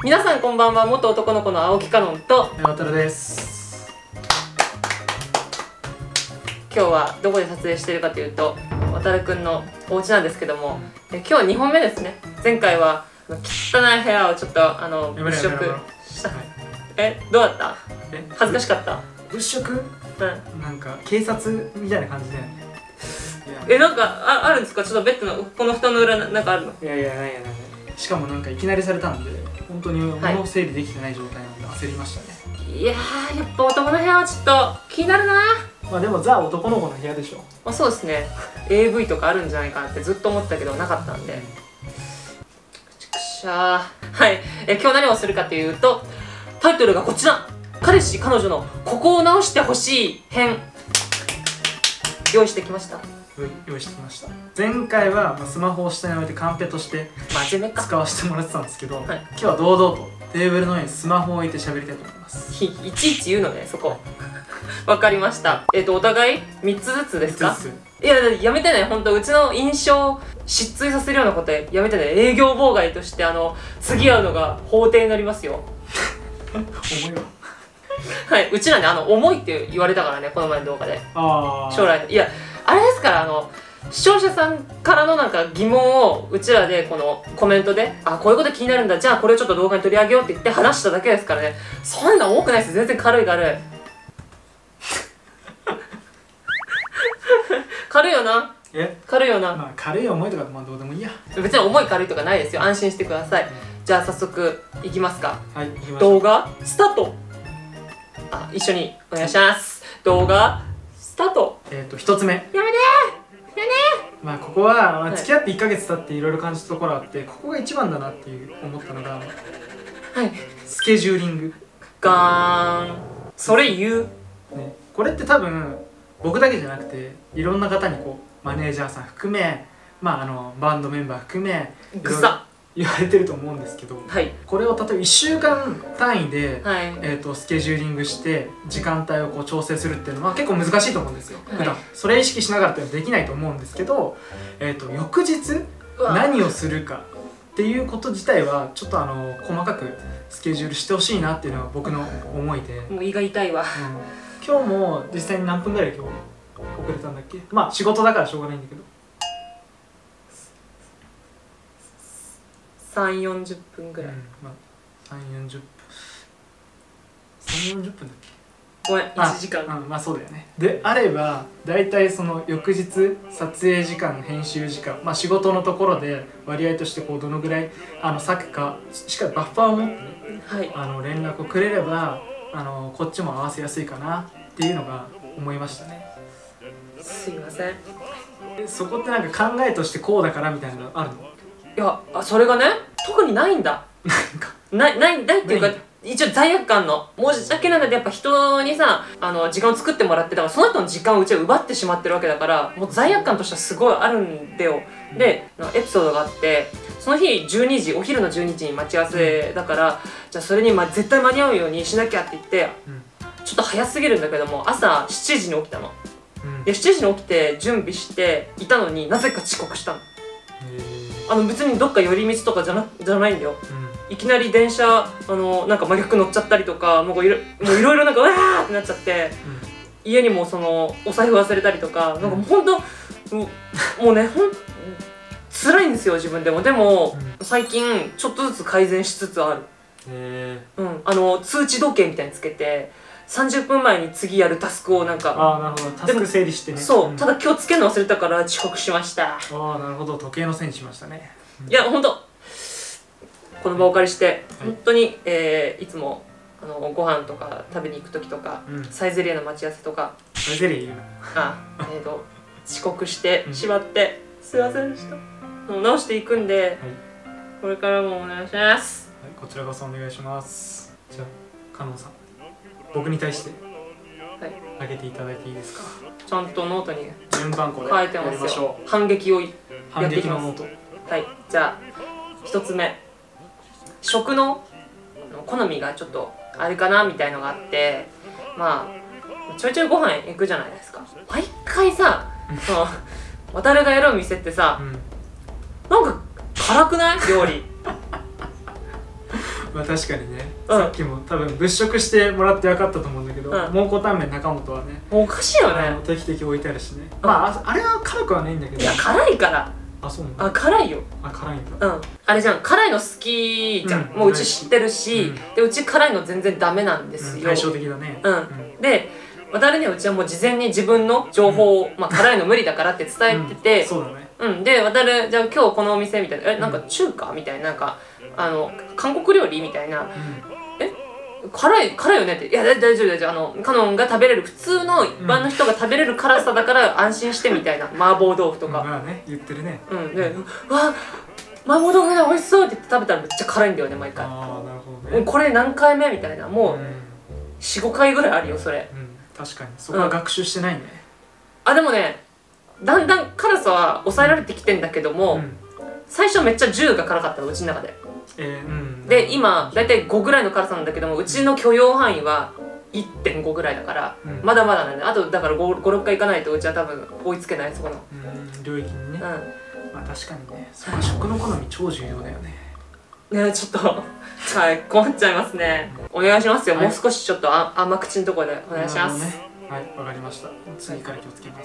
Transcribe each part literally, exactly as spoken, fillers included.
皆さんこんばんは。元男の子の青木かのんと渡るです。 今日はどこで撮影しているかというと渡るくんのお家なんですけども、え今日はにほんめですね。前回は汚い部屋をちょっとあの物色した、はい、えどうだった？え恥ずかしかった？ 物色？うん、なんか警察みたいな感じだよね。 えなんか あ, あるんですか？ちょっとベッドのこの布団の裏なんかあるの？ いやいやないやないや。しかもなんかいきなりされたんで本当に物を整理できてない状態なんで焦りましたね。はい、いやーやっぱ男の部屋はちょっと気になるな。まあでもザ男の子の部屋でしょ。 まあそうですね。エーブイ とかあるんじゃないかなってずっと思ったけどなかったんで。くちくしゃー。はい、え今日何をするかというとタイトルがこちら。彼氏彼女のここを直してほしい編用意してきました。 用意してきました。前回はスマホを下に置いてカンペとして真面目か使わせてもらってたんですけど、はい、今日は堂々とテーブルの上にスマホを置いて喋りたいと思います。 い, いちいち言うのねそこ。わかりました。えっ、ー、とお互いみっつずつですか？みっつずつ。いややめてね。本当うちの印象を失墜させるようなことやめてね。営業妨害としてあの次会うのが法廷になりますよ。 重いわ。 はい、うちらねあの重いって言われたからねこの前の動画で。 あ将来いやあれですからあの視聴者さんからのなんか疑問をうちらでこのコメントであこういうこと気になるんだじゃあこれをちょっと動画に取り上げようって言って話しただけですからね。そんな多くないです。全然軽い軽い軽いよな。 え軽いよな。 まあ軽い思いとかまあどうでもいいや。 別に重い軽いとかないですよ。安心してください。じゃあ早速いきますか。 はい、行きましょう。 動画スタート。あ一緒にお願いします。動画スタート。 えっとひとつめ。 やめてーやめてー。まあここは、まあ、付き合っていっかげつ経っていろいろ感じたところあって、ここが一番だなっていう思ったのが、はい、スケジューリング。 ガーン。それ言う、 ね、これって多分僕だけじゃなくていろんな方にこうマネージャーさん含め、まあ、あのバンドメンバー含めぐさ言われてると思うんですけど、はい、これを例えばいっしゅうかん単位で、はい、えーとスケジューリングして時間帯をこう調整するっていうのは結構難しいと思うんですよ、はい、普段それ意識しながらってできないと思うんですけど、えーと翌日何をするかっていうこと自体はちょっとあの細かくスケジュールしてほしいなっていうのが僕の思いで。 もう胃が痛いわ、 うん、今日も実際に何分ぐらい今日遅れたんだっけ。まあ仕事だからしょうがないんだけどさんじゅう、よんじゅっぷんぐらい、うんまあ、さんじゅう、よんじゅっぷんさんじゅう、よんじゅっぷんだっけ。 ごめんいちじかん。 あ、うん、まあそうだよね。であれば大体その翌日撮影時間編集時間、まあ、仕事のところで割合としてこうどのぐらいあの割くかしっかりバッファーを持ってね、はい、あの連絡をくれればあのこっちも合わせやすいかなっていうのが思いましたね。 すいません。 そこってなんか考えとしてこうだからみたいなのあるの？ いやあそれがね特にないんだ。ないないないっていうか一応罪悪感の申し訳ないのでやっぱ人にさあの時間を作ってもらってだからその人の時間をうちは奪ってしまってるわけだからもう罪悪感としてはすごいあるんだよ。でエピソードがあってその日じゅうにじお昼のじゅうにじに待ち合わせだからじゃあそれにま絶対間に合うようにしなきゃって言ってちょっと早すぎるんだけども朝しちじに起きたの。でしちじに起きて準備していたのになぜか遅刻したの。あの別にどっか寄り道とかじゃ な, じゃないんだよ、うん、いきなり電車あのなんか真逆乗っちゃったりとかもういろいろいろなんかうわーってなっちゃって、うん、家にもそのお財布忘れたりとかなんかもうほんと、うん、もうねほん辛いんですよ自分でも。でも、うん、最近ちょっとずつ改善しつつある。へー、うん、あの通知時計みたいにつけてさんじゅっぷんまえに次やるタスクをなんかああなるほどタスク整理してね。 そう、うん、ただ今日つけるの忘れたから遅刻しました。ああなるほど時計のせいにしましたね、 うん、いやほんとこの場をお借りして、はい、本当に、えー、いつもあのご飯とか食べに行く時とか、うん、サイゼリヤの待ち合わせとかサイゼリヤ言うのあえーと遅刻してしまって、うん、すいませんでした。もう直していくんで、はい、これからもお願いします、 はい、こちらこそお願いします。じゃあかのんさん僕に対してあげていただいていいですか？ ちゃんとノートに順番こで書いてますよ。反撃をやっていきます。反撃のノート。はい、じゃあ一つ目食の好みがちょっとあれかなみたいのがあってまあちょいちょいご飯行くじゃないですか。毎回さその渡るがやる店ってさ、うん、なんか辛くない料理まあ確かにね、うん、さっきも多分物色してもらって分かったと思うんだけど、うん、蒙古タンメン中本はねおかしいよね、 定期的置いてあるしね、うん、まああれは辛くはないんだけど、 いや辛いから。 あ、そうなんだ。 あ、辛いよ。 あ、辛いんだ。 うん、あれじゃん、辛いの好きじゃん、うん、もううち知ってるし、うん、でうち辛いの全然ダメなんですよ、うん、 対照的だね。 うん、うん、で渡るにはうちはもう事前に自分の情報を、うん、まあ辛いの無理だからって伝えてて、 うん、そうだね。 うん、で渡るじゃあ今日このお店みたいな、えなんか中華みたいな、なんかあの韓国料理みたいな、うん、え辛い辛いよねって、いや大丈夫大丈夫、あのカノンが食べれる普通の一般の人が食べれる辛さだから安心してみたいな、麻婆豆腐とか、 まあね言ってるね。 うんで、うわ麻婆豆腐だ美味しそうって言って食べたらめっちゃ辛いんだよね毎回。 ああなるほどね。 これ何回目みたいな、もう よん,ご 回ぐらいあるよそれ。 うん確かにそこは学習してないね。 あでもねだんだん辛さは抑えられてきてんだけども、最初めっちゃじゅうが辛かったのうちの中で。えーうん、で今だいたいごぐらいの辛さなんだけども、うちの許容範囲はいってんごぐらいだから、うん、まだまだなんで、あとだからごろっかいいかないとうちは多分追いつけない、そこのうん領域にね。うん、まあ確かにね、そこは食の好み超重要だよね。 ねちょっとはい困っちゃいますね。お願いしますよ、はい、もう少しちょっとあ甘口のところでお願いします。 ね、はいわかりました。次から気をつけます。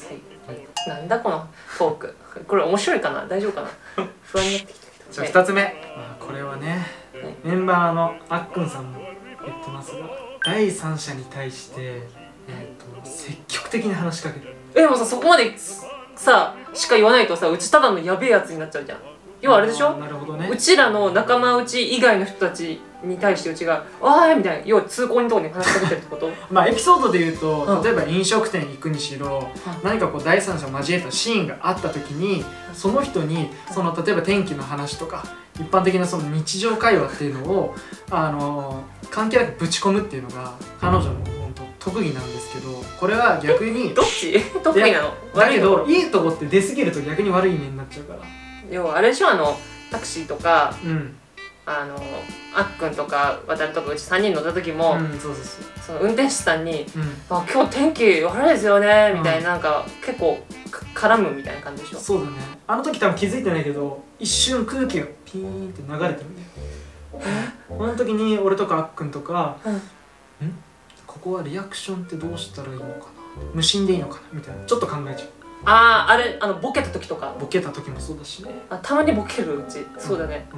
はいはい、なんだこのトークこれ面白いかな、大丈夫かな不安になってきた。 じゃあふたつめ、はい、まあ、これはね、はい、メンバーのあっくんさんも言ってますが、第三者に対して、えー、と積極的に話しかける。 えでもさそこまでさしか言わないとさ、うちただのやべえやつになっちゃうじゃん。要はあれでしょ、 なるほどね、 うちらの仲間内以外の人たちに対してうちが「わーい」みたいな、要は通行人とかに話しかけてるってことまあエピソードで言うと、うん、例えば飲食店行くにしろ、うん、何かこう第三者を交えたシーンがあった時に、その人にその例えば天気の話とか一般的なその日常会話っていうのをあのー、関係なくぶち込むっていうのが彼女の本当特技なんですけど、これは逆にどっち得意なの？ だけどいいとこって出過ぎると逆に悪い面になっちゃうから。 要はあれでしょ、あのタクシーとか、 うん、 あのあっくんとか渡るとかうちさんにん乗った時も、うん、そうそうそう、その運転手さんに「うん、あ今日天気悪いですよね」みたいな、なんか結構絡むみたいな感じでしょ。 そうだね。あの時多分気づいてないけど一瞬空気がピーンって流れてるんだよ。この時に俺とかあっくんとか「うん、んここはリアクションってどうしたらいいのかな、無心でいいのかな」みたいなちょっと考えちゃう。 ああ、あれ、あのボケた時とか。 ボケた時もそうだしね。 あ、たまにボケるうち、そうだね、うん、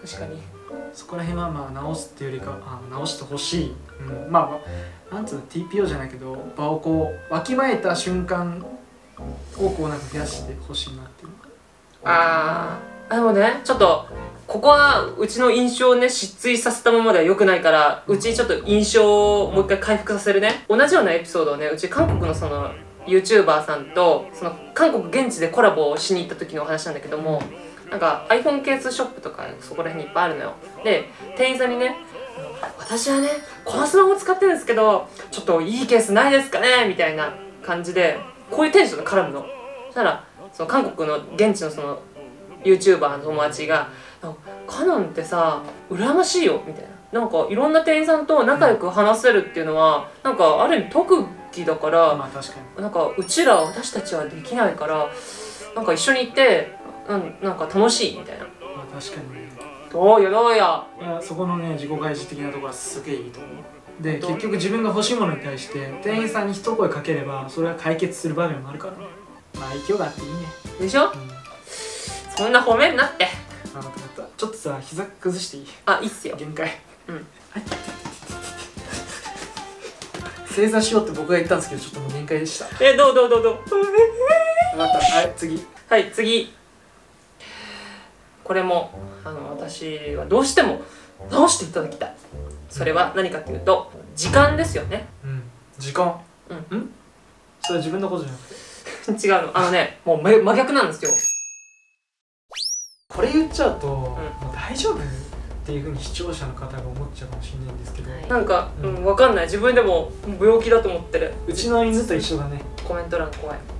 確かに。 そこら辺はまあ直すっていうよりか、あ直してほしい、うん、まあなんつうの ティーピーオー じゃないけど、場をこうわきまえた瞬間をこうなんか増やしてほしいなっていう。 ああ、でもね、ちょっとここはうちの印象をね失墜させたままでは良くないから、うちちょっと印象をもう一回回復させるね。同じようなエピソードをね、うち韓国のそのYouTuber さんとその韓国現地でコラボをしに行った時のお話なんだけども、なんか iPhone ケースショップとかそこら辺にいっぱいあるのよ。で店員さんにね「私はねこのスマホ使ってるんですけどちょっといいケースないですかね」みたいな感じでこういうテンションで絡むの。そしたらその韓国の現地のその YouTuber の友達が「カノンってさ羨ましいよ」みたいな。なんかいろんな店員さんと仲良く話せるっていうのはなんかある意味特技だから、 まあ確かになんかうちら私たちはできないからなんか一緒に行って、うん、なんか楽しいみたいな。 まあ確かにね。 どうよどうよ。 いやそこのね自己開示的なところはすげえいいと思う。で結局自分が欲しいものに対して店員さんに一声かければそれは解決する場面もあるからね。まあ勢いがあっていいね。 でしょ、うん、そんな褒めんなって。 あ分かった。ちょっとさ膝崩していい？ あいいっすよ。 限界。 うん。はい。 正座しようって僕が言ったんですけどちょっともう限界でした。 えどうどうどうどう。 分かった。はい次。 はい次。これもあの私はどうしても直していただきたい。それは何かというと時間ですよね。 うん。時間。 うん。 ん？それは自分のことじゃなくて。 違うの。あのねもう真真逆なんですよ。 これ言っちゃうと、うん、もう大丈夫っていうふうに視聴者の方が思っちゃうかもしれないんですけど、 なんか、うん、分かんない。自分でも病気だと思ってる。 うちの犬と一緒だね。 コメント欄怖い。